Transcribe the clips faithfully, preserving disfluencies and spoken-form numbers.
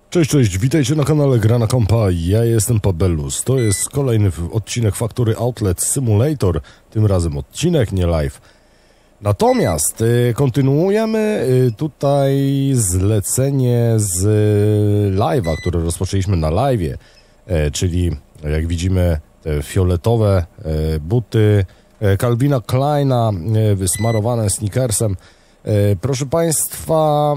Cześć, cześć, witajcie na kanale Gra na Kompa, ja jestem Pabellus. To jest kolejny odcinek Factory Outlet Simulator, tym razem odcinek, nie live. Natomiast y, kontynuujemy y, tutaj zlecenie z y, live'a, które rozpoczęliśmy na live'ie, y, czyli jak widzimy te fioletowe y, buty y, Calvina Kleina y, wysmarowane sneakersem. Y, proszę Państwa,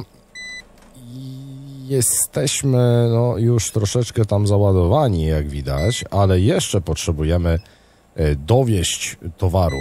jesteśmy no, już troszeczkę tam załadowani, jak widać, ale jeszcze potrzebujemy y, dowieźć towaru.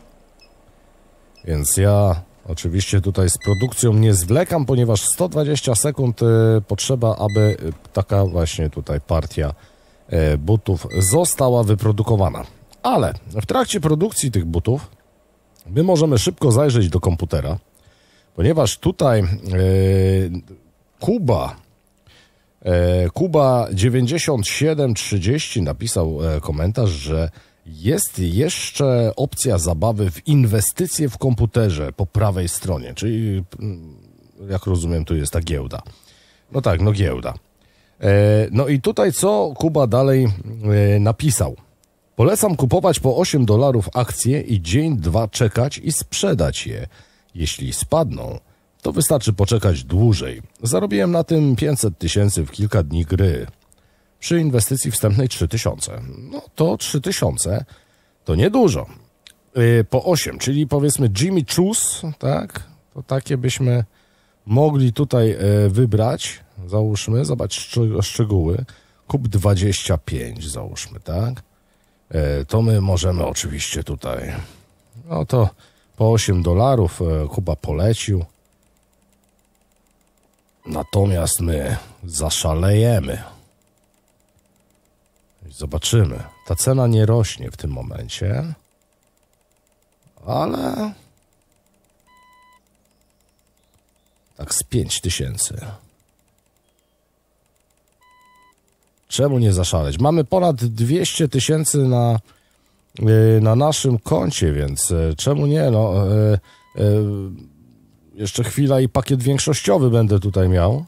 Więc ja oczywiście tutaj z produkcją nie zwlekam, ponieważ sto dwadzieścia sekund y, potrzeba, aby taka właśnie tutaj partia y, butów została wyprodukowana. Ale w trakcie produkcji tych butów my możemy szybko zajrzeć do komputera, ponieważ tutaj y, Kuba y, Kuba dziewięćdziesiąt siedem trzydzieści napisał y, komentarz, że jest jeszcze opcja zabawy w inwestycje w komputerze po prawej stronie, czyli jak rozumiem tu jest ta giełda. No tak, no giełda. E, no i tutaj co Kuba dalej e, napisał. Polecam kupować po osiem dolarów akcje i dzień, dwa czekać i sprzedać je. Jeśli spadną, to wystarczy poczekać dłużej. Zarobiłem na tym pięćset tysięcy w kilka dni gry. Przy inwestycji wstępnej trzy tysiące. No to trzy tysiące to niedużo. Yy, po osiem, czyli powiedzmy Jimmy Choose, tak? To takie byśmy mogli tutaj yy, wybrać. Załóżmy, zobacz szczeg szczegóły. Kup dwadzieścia pięć, załóżmy, tak? Yy, to my możemy oczywiście tutaj. No to po osiem dolarów yy, Kuba polecił. Natomiast my zaszalejemy. Zobaczymy. Ta cena nie rośnie w tym momencie, ale tak z pięć tysięcy. Czemu nie zaszaleć? Mamy ponad dwieście tysięcy na, na naszym koncie, więc czemu nie? No, jeszcze chwila i pakiet większościowy będę tutaj miał.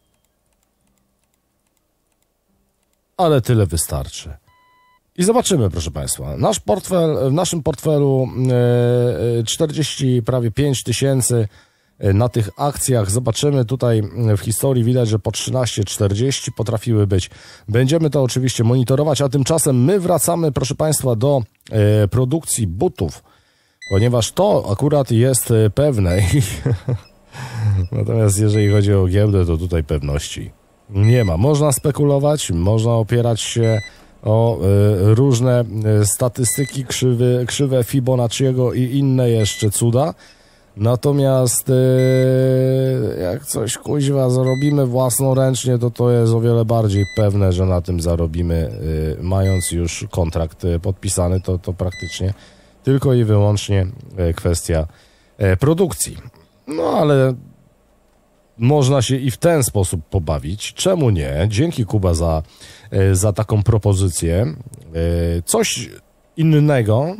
Ale tyle wystarczy. I zobaczymy, proszę Państwa. Nasz portfel, w naszym portfelu czterdzieści, prawie pięć tysięcy na tych akcjach. Zobaczymy tutaj w historii, widać, że po trzynaście czterdzieści potrafiły być. Będziemy to oczywiście monitorować, a tymczasem my wracamy, proszę Państwa, do produkcji butów, ponieważ to akurat jest pewne. Natomiast jeżeli chodzi o giełdę, to tutaj pewności nie ma. Można spekulować, można opierać się o y, różne y, statystyki, krzywy, krzywe Fibonacciego i inne jeszcze cuda. Natomiast y, jak coś kuźwa zarobimy własnoręcznie, to to jest o wiele bardziej pewne, że na tym zarobimy, y, mając już kontrakt y, podpisany, to, to praktycznie tylko i wyłącznie y, kwestia y, produkcji. No ale można się i w ten sposób pobawić. Czemu nie? Dzięki Kuba za, za taką propozycję. Coś innego.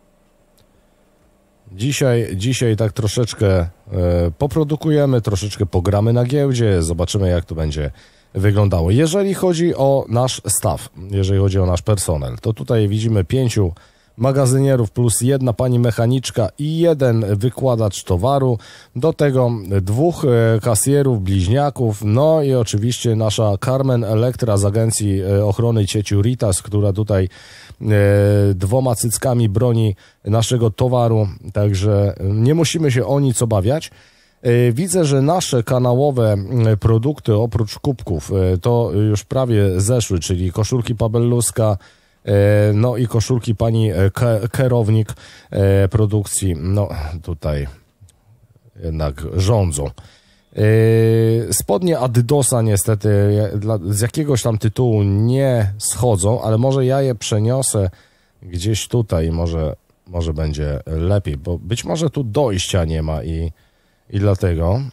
Dzisiaj, dzisiaj tak troszeczkę poprodukujemy, troszeczkę pogramy na giełdzie, zobaczymy jak to będzie wyglądało. Jeżeli chodzi o nasz staff, jeżeli chodzi o nasz personel, to tutaj widzimy pięciu magazynierów plus jedna pani mechaniczka i jeden wykładacz towaru, do tego dwóch kasjerów, bliźniaków, no i oczywiście nasza Carmen Electra z agencji ochrony cieciu Ritas, która tutaj e, dwoma cyckami broni naszego towaru, także nie musimy się o nic obawiać. E, widzę, że nasze kanałowe produkty oprócz kubków e, to już prawie zeszły, czyli koszulki Pabelluska, no i koszulki pani kierownik produkcji, no tutaj jednak rządzą. Spodnie Adidosa niestety z jakiegoś tam tytułu nie schodzą, ale może ja je przeniosę gdzieś tutaj, może, może będzie lepiej, bo być może tu dojścia nie ma i, i dlatego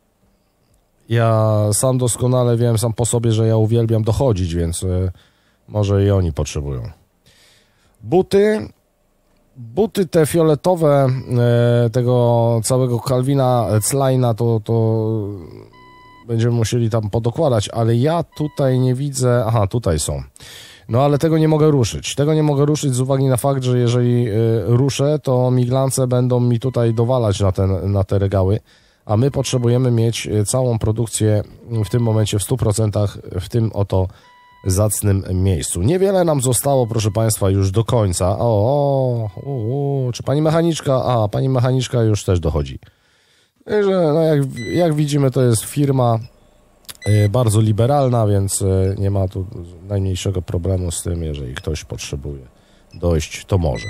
ja sam doskonale wiem sam po sobie, że ja uwielbiam dochodzić, więc może i oni potrzebują. Buty. Buty te fioletowe e, tego całego Calvina Kleina to, to będziemy musieli tam podokładać, ale ja tutaj nie widzę... Aha, tutaj są. No ale tego nie mogę ruszyć. Tego nie mogę ruszyć z uwagi na fakt, że jeżeli y, ruszę, to miglance będą mi tutaj dowalać na, ten, na te regały, a my potrzebujemy mieć całą produkcję w tym momencie w stu procentach w tym oto zacnym miejscu. Niewiele nam zostało, proszę Państwa, już do końca. O, o, o, o czy pani mechaniczka? A, pani mechaniczka już też dochodzi. Także, no jak, jak widzimy, to jest firma y, bardzo liberalna, więc y, nie ma tu najmniejszego problemu z tym, jeżeli ktoś potrzebuje dojść, to może.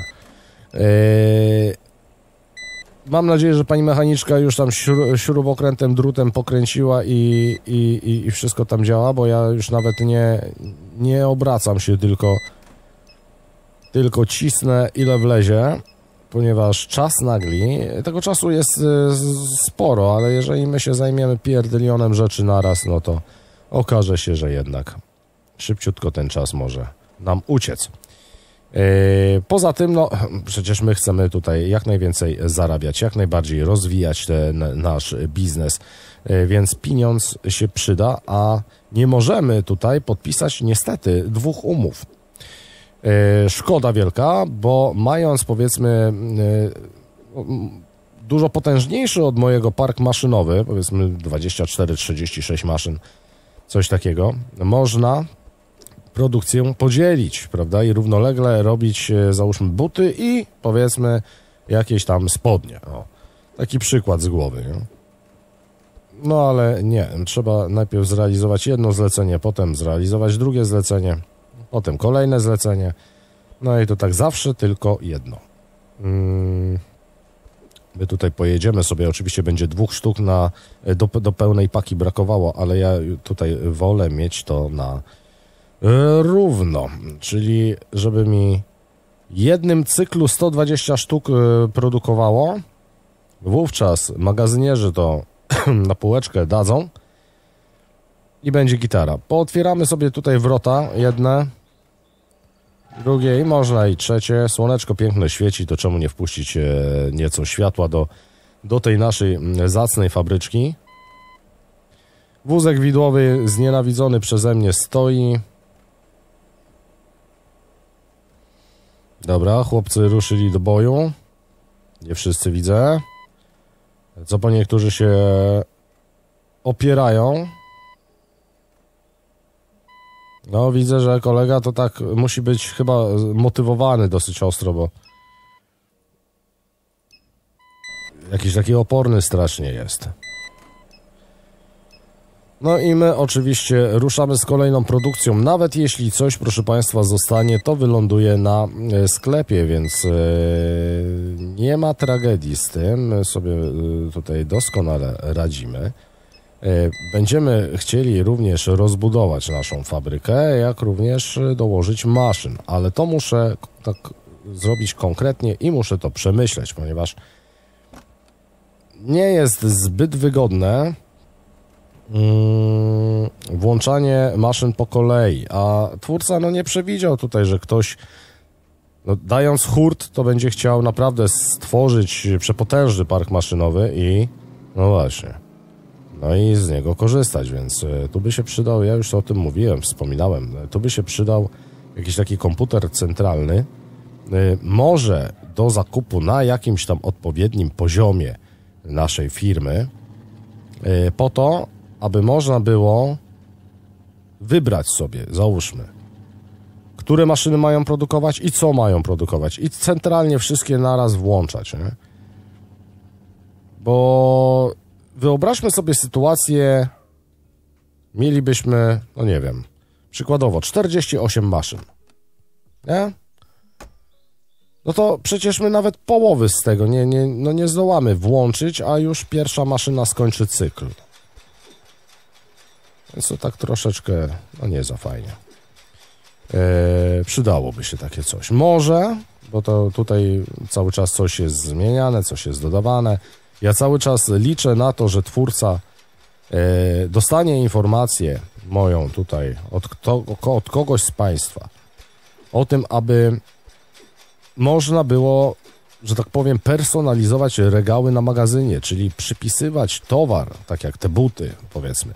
Y, mam nadzieję, że pani mechaniczka już tam śru śrubokrętem, drutem pokręciła i, i, i, i wszystko tam działa, bo ja już nawet nie, nie obracam się, tylko, tylko cisnę ile wlezie, ponieważ czas nagli. Tego czasu jest y, sporo, ale jeżeli my się zajmiemy pierdylionem rzeczy naraz, no to okaże się, że jednak szybciutko ten czas może nam uciec. Yy, poza tym, no przecież my chcemy tutaj jak najwięcej zarabiać, jak najbardziej rozwijać ten nasz biznes, yy, więc pieniądz się przyda, a nie możemy tutaj podpisać niestety dwóch umów. Yy, szkoda wielka, bo mając powiedzmy yy, dużo potężniejszy od mojego park maszynowy, powiedzmy dwadzieścia cztery trzydzieści sześć maszyn, coś takiego, można produkcję podzielić, prawda, i równolegle robić, załóżmy, buty i powiedzmy jakieś tam spodnie. O, taki przykład z głowy, nie? No ale nie, trzeba najpierw zrealizować jedno zlecenie, potem zrealizować drugie zlecenie, potem kolejne zlecenie, no i to tak zawsze tylko jedno. Hmm. My tutaj pojedziemy sobie, oczywiście będzie dwóch sztuk na, do, do pełnej paki brakowało, ale ja tutaj wolę mieć to na równo, czyli żeby mi jednym cyklu sto dwadzieścia sztuk produkowało, wówczas magazynierzy to na półeczkę dadzą i będzie gitara. Pootwieramy sobie tutaj wrota, jedne, drugie i można i trzecie. Słoneczko piękne świeci, to czemu nie wpuścić nieco światła do, do tej naszej zacnej fabryczki. Wózek widłowy znienawidzony przeze mnie stoi. Dobra, chłopcy ruszyli do boju. Nie wszyscy widzę. Co po niektórzy się opierają. No widzę, że kolega to tak musi być chyba motywowany dosyć ostro, bo jakiś taki oporny strasznie jest. No i my oczywiście ruszamy z kolejną produkcją. Nawet jeśli coś, proszę Państwa, zostanie, to wyląduje na sklepie, więc nie ma tragedii z tym. My sobie tutaj doskonale radzimy. Będziemy chcieli również rozbudować naszą fabrykę, jak również dołożyć maszyn, ale to muszę tak zrobić konkretnie i muszę to przemyśleć, ponieważ nie jest zbyt wygodne Hmm, włączanie maszyn po kolei, a twórca no nie przewidział tutaj, że ktoś no, dając hurt, to będzie chciał naprawdę stworzyć przepotężny park maszynowy i no właśnie, no i z niego korzystać, więc y, tu by się przydał, ja już o tym mówiłem, wspominałem, tu by się przydał jakiś taki komputer centralny, y, może do zakupu na jakimś tam odpowiednim poziomie naszej firmy, y, po to, aby można było wybrać sobie, załóżmy, które maszyny mają produkować i co mają produkować i centralnie wszystkie naraz włączać, nie? Bo wyobraźmy sobie sytuację, mielibyśmy, no nie wiem, przykładowo czterdzieści osiem maszyn, nie? No to przecież my nawet połowy z tego nie, nie, no nie zdołamy włączyć, a już pierwsza maszyna skończy cykl. Więc to tak troszeczkę, no nie za fajnie. Eee, przydałoby się takie coś. Może, bo to tutaj cały czas coś jest zmieniane, coś jest dodawane. Ja cały czas liczę na to, że twórca e, dostanie informację moją tutaj od, kto, od kogoś z Państwa o tym, aby można było, że tak powiem, personalizować regały na magazynie, czyli przypisywać towar, tak jak te buty, powiedzmy,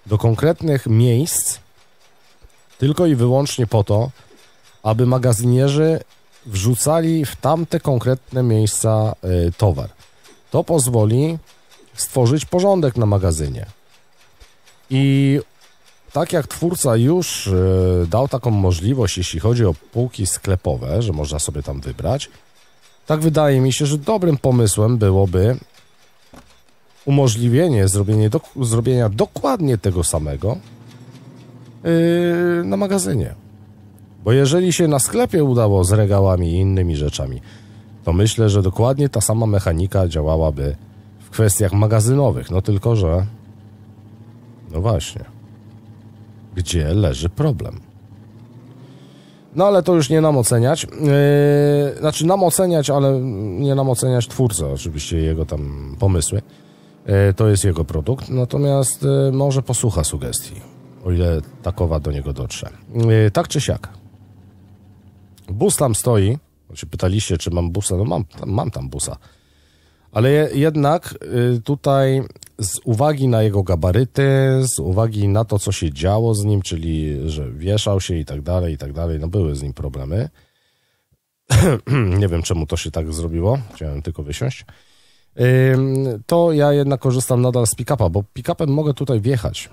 do konkretnych miejsc tylko i wyłącznie po to, aby magazynierzy wrzucali w tamte konkretne miejsca y, towar. To pozwoli stworzyć porządek na magazynie. I tak jak twórca już y, dał taką możliwość, jeśli chodzi o półki sklepowe, że można sobie tam wybrać, tak wydaje mi się, że dobrym pomysłem byłoby umożliwienie zrobienie do, zrobienia dokładnie tego samego yy, na magazynie. Bo jeżeli się na sklepie udało z regałami i innymi rzeczami, to myślę, że dokładnie ta sama mechanika działałaby w kwestiach magazynowych. No tylko, że no właśnie, gdzie leży problem? No ale to już nie nam oceniać. Yy, znaczy nam oceniać, ale nie nam oceniać twórcę, oczywiście jego tam pomysły. Yy, to jest jego produkt, natomiast yy, może posłucha sugestii, o ile takowa do niego dotrze. Yy, tak czy siak. Bus tam stoi. Znaczy pytaliście, czy mam busa. No mam, mam tam busa. Ale je, jednak yy, tutaj z uwagi na jego gabaryty, z uwagi na to, co się działo z nim, czyli że wieszał się i tak dalej, i tak dalej, no były z nim problemy. Nie wiem, czemu to się tak zrobiło. Chciałem tylko wysiąść. Yy, to ja jednak korzystam nadal z pick-upa, bo pick-upem mogę tutaj wjechać.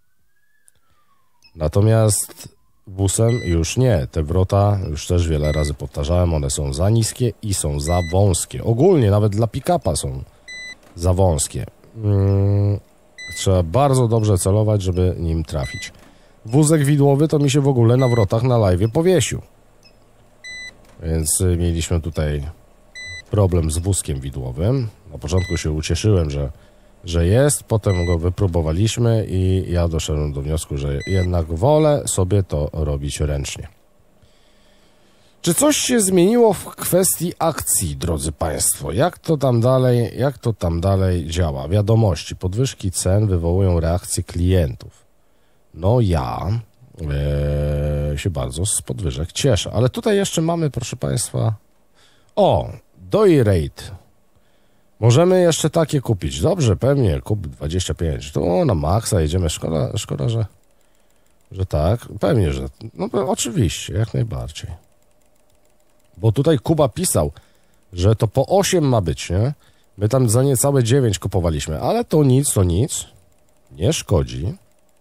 Natomiast busem już nie. Te wrota, już też wiele razy powtarzałem, one są za niskie i są za wąskie. Ogólnie nawet dla pick-upa są za wąskie. Hmm, trzeba bardzo dobrze celować, żeby nim trafić. Wózek widłowy to mi się w ogóle na wrotach na live powiesił. Więc mieliśmy tutaj problem z wózkiem widłowym. Na początku się ucieszyłem, że, że jest, potem go wypróbowaliśmy i ja doszedłem do wniosku, że jednak wolę sobie to robić ręcznie. Czy coś się zmieniło w kwestii akcji, drodzy Państwo? Jak to tam dalej, jak to tam dalej działa? Wiadomości, podwyżki cen wywołują reakcję klientów. No ja e, się bardzo z podwyżek cieszę, ale tutaj jeszcze mamy, proszę Państwa, o, Doi Rate. Możemy jeszcze takie kupić. Dobrze, pewnie, kup dwadzieścia pięć. To na maksa jedziemy, szkoda, szkoda, że, że tak. Pewnie, że, no oczywiście, jak najbardziej. Bo tutaj Kuba pisał, że to po osiem ma być, nie? My tam za niecałe dziewięć kupowaliśmy, ale to nic, to nic. Nie szkodzi.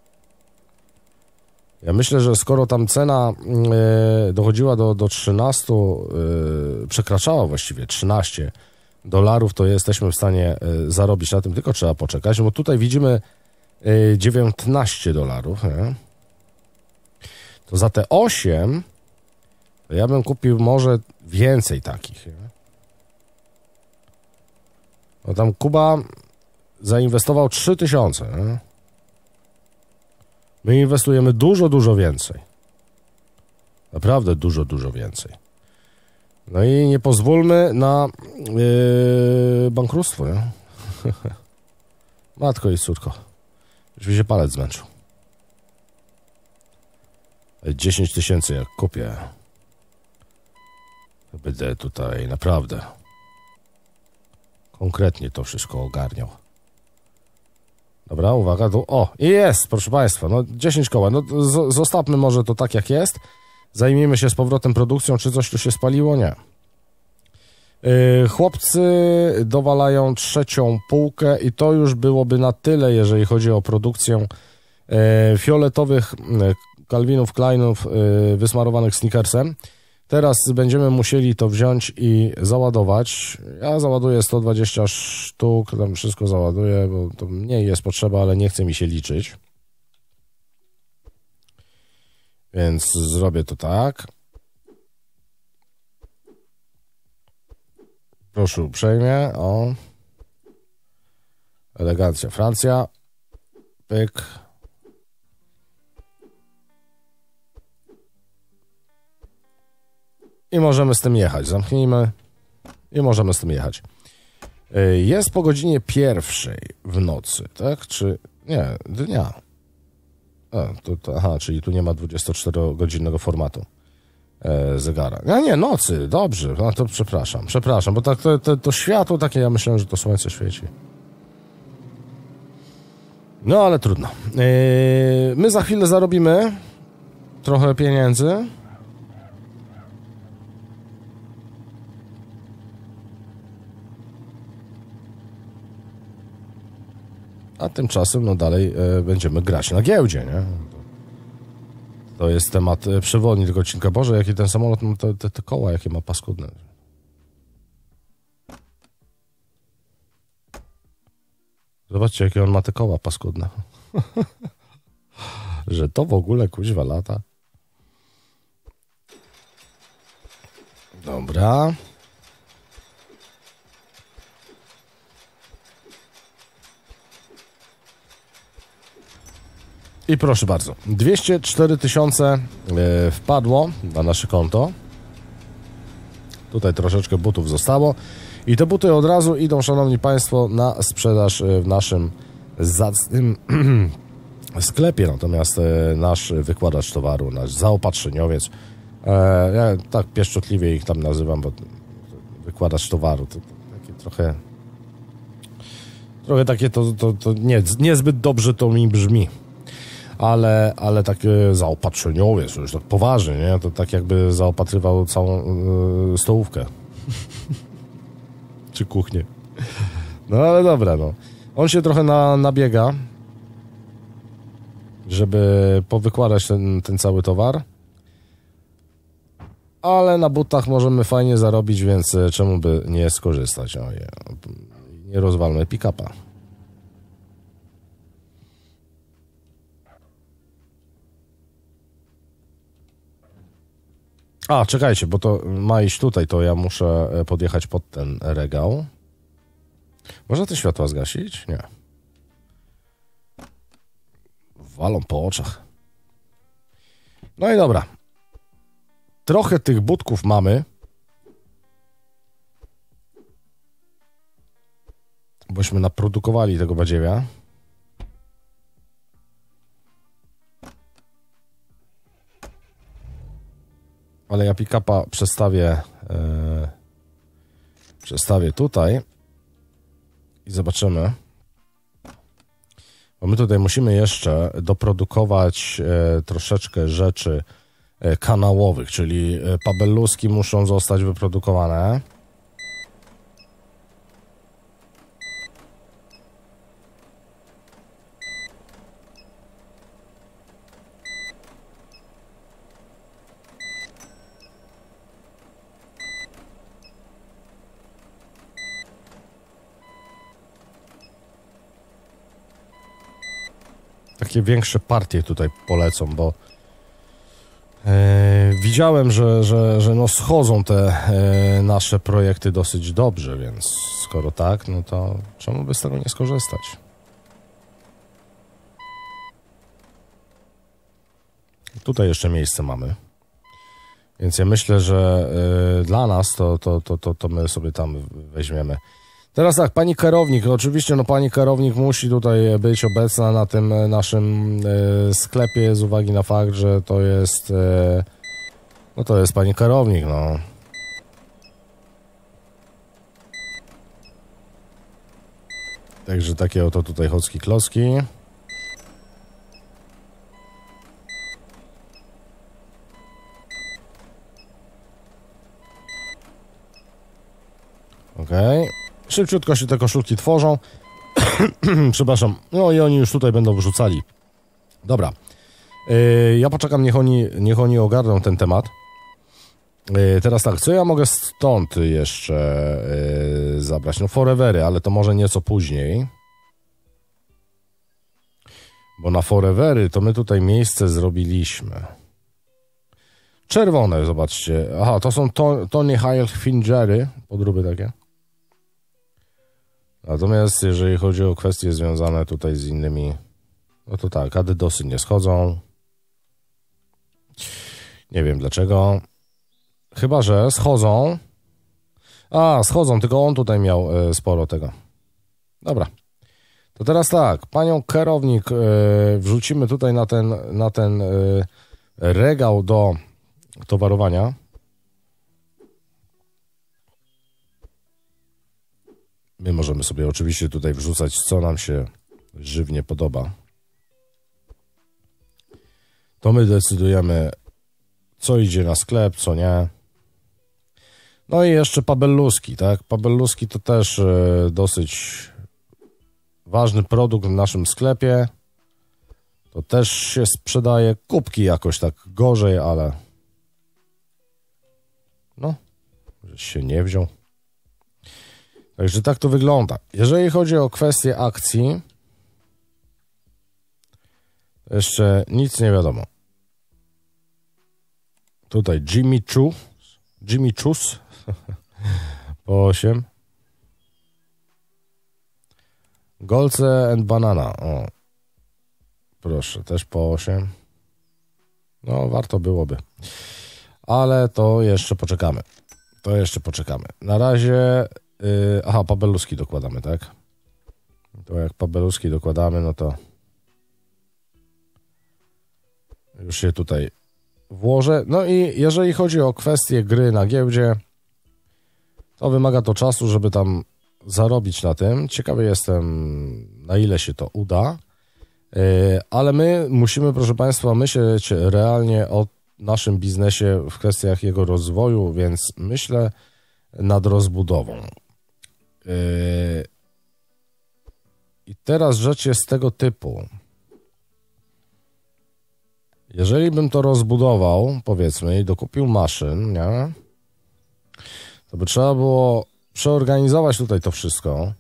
Ja myślę, że skoro tam cena y, dochodziła do, do trzynastu, y, przekraczała właściwie trzynaście dolarów, to jesteśmy w stanie y, zarobić na tym, tylko trzeba poczekać, bo tutaj widzimy y, dziewiętnaście dolarów, nie? To za te osiem to ja bym kupił może więcej takich. Nie? No tam Kuba zainwestował trzy tysiące. Nie? My inwestujemy dużo, dużo więcej. Naprawdę dużo, dużo więcej. No i nie pozwólmy na yy, bankructwo. Nie? Matko i córko. Już mi się palec zmęczył. dziesięć tysięcy jak kupię. Będę tutaj naprawdę konkretnie to wszystko ogarniał. Dobra, uwaga, tu, o, i jest, proszę Państwa, no dziesięć koła, no z, zostawmy może to tak jak jest, zajmijmy się z powrotem produkcją, czy coś tu się spaliło, nie. Yy, chłopcy dowalają trzecią półkę i to już byłoby na tyle, jeżeli chodzi o produkcję yy, fioletowych yy, Calvinów Kleinów yy, wysmarowanych Snickersem. Teraz będziemy musieli to wziąć i załadować. Ja załaduję sto dwadzieścia sztuk, tam wszystko załaduję, bo to mniej jest potrzeba, ale nie chce mi się liczyć. Więc zrobię to tak. Proszę uprzejmie, o. Elegancja, Francja. Pyk. I możemy z tym jechać. Zamknijmy. I możemy z tym jechać. Jest po godzinie pierwszej w nocy, tak? Czy... Nie, dnia. A, to, to, aha, czyli tu nie ma dwudziestoczterogodzinnego formatu e, zegara. A nie, nocy, dobrze. A to przepraszam, przepraszam, bo tak to, to, to światło takie, ja myślałem, że to słońce świeci. No ale trudno. Yy, my za chwilę zarobimy trochę pieniędzy. A tymczasem no dalej yy, będziemy grać na giełdzie, nie? To jest temat przewodni tego odcinka. Boże, jaki ten samolot, no te, te, te koła, jakie ma paskudne. Zobaczcie, jakie on ma te koła paskudne. Że to w ogóle kuźwa lata. Dobra. I proszę bardzo, dwieście cztery tysiące yy, wpadło na nasze konto. Tutaj troszeczkę butów zostało. I te buty od razu idą, szanowni państwo, na sprzedaż w naszym zacnym sklepie. Natomiast nasz wykładacz towaru, nasz zaopatrzeniowiec, e, ja tak pieszczotliwie ich tam nazywam, bo wykładacz towaru, to, to takie trochę trochę takie to, to, to nie, niezbyt dobrze to mi brzmi. Ale, ale takie zaopatrzeniowiec, już tak poważnie, nie? To tak jakby zaopatrywał całą yy, stołówkę. Czy kuchnię. No ale dobra, no. On się trochę na, nabiega, żeby powykładać ten, ten cały towar. Ale na butach możemy fajnie zarobić, więc czemu by nie skorzystać? O, je, nie rozwalmy pick-upa. A, czekajcie, bo to ma iść tutaj, to ja muszę podjechać pod ten regał. Można te światła zgasić? Nie. Walą po oczach. No i dobra. Trochę tych butków mamy. Bośmy naprodukowali tego badziewia. Ale ja pick-upa przestawię, yy, przestawię tutaj i zobaczymy. Bo my tutaj musimy jeszcze doprodukować yy, troszeczkę rzeczy yy, kanałowych, czyli yy, pabeluski muszą zostać wyprodukowane. Takie większe partie tutaj polecą, bo e, widziałem, że, że, że no schodzą te e, nasze projekty dosyć dobrze, więc skoro tak, no to czemu by z tego nie skorzystać? Tutaj jeszcze miejsce mamy, więc ja myślę, że e, dla nas to, to, to, to, to my sobie tam weźmiemy. Teraz tak, pani kierownik, oczywiście no pani kierownik musi tutaj być obecna na tym naszym e, sklepie z uwagi na fakt, że to jest e, no to jest pani kierownik, no. Także takie oto tutaj chocki klocki. Okej. Okay. Szybciutko się te koszulki tworzą. Przepraszam. No i oni już tutaj będą wrzucali. Dobra. Yy, ja poczekam, niech oni, niech oni ogarną ten temat. Yy, teraz tak, co ja mogę stąd jeszcze yy, zabrać? No forevery, ale to może nieco później. Bo na forevery to my tutaj miejsce zrobiliśmy. Czerwone, zobaczcie. Aha, to są to, Tony Hilfigery, podróby takie. Natomiast jeżeli chodzi o kwestie związane tutaj z innymi, no to tak, adydosy nie schodzą. Nie wiem dlaczego. Chyba że schodzą. A, schodzą, tylko on tutaj miał y, sporo tego. Dobra. To teraz tak, panią kierownik y, wrzucimy tutaj na ten, na ten y, regał do towarowania. My możemy sobie oczywiście tutaj wrzucać, co nam się żywnie podoba, to my decydujemy, co idzie na sklep, co nie. No i jeszcze pabelluski, tak? Pabelluski to też e, dosyć ważny produkt w naszym sklepie. To też się sprzedaje. Kubki jakoś tak gorzej, ale no, żeś się nie wziął. Także tak to wygląda. Jeżeli chodzi o kwestię akcji, jeszcze nic nie wiadomo. Tutaj Jimmy Choo, Jimmy Choo's po osiem. Golce and Banana, o. Proszę, też po osiem. No, warto byłoby. Ale to jeszcze poczekamy. To jeszcze poczekamy. Na razie... Yy, aha, pabelluski dokładamy, tak? To jak pabelluski dokładamy, no to... Już się tutaj włożę. No i jeżeli chodzi o kwestię gry na giełdzie, to wymaga to czasu, żeby tam zarobić na tym. Ciekawy jestem, na ile się to uda. Ale my musimy, proszę Państwa, myśleć realnie o naszym biznesie w kwestiach jego rozwoju, więc myślę nad rozbudową. I teraz rzecz jest tego typu. Jeżeli bym to rozbudował, powiedzmy, i dokupił maszyn, nie? To by trzeba było przeorganizować tutaj to wszystko.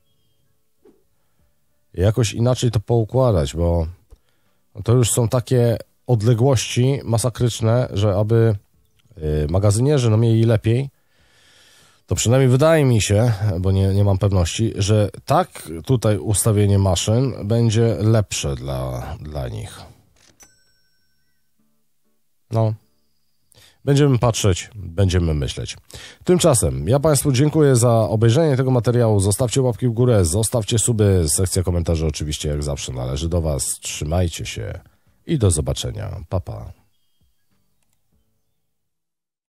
I jakoś inaczej to poukładać, bo to już są takie odległości masakryczne, że aby magazynierzy no mieli lepiej, to przynajmniej wydaje mi się, bo nie, nie mam pewności, że tak tutaj ustawienie maszyn będzie lepsze dla, dla nich. No, będziemy patrzeć, będziemy myśleć. Tymczasem ja Państwu dziękuję za obejrzenie tego materiału. Zostawcie łapki w górę, zostawcie suby. Sekcja komentarzy oczywiście jak zawsze należy do Was. Trzymajcie się i do zobaczenia. Pa, pa.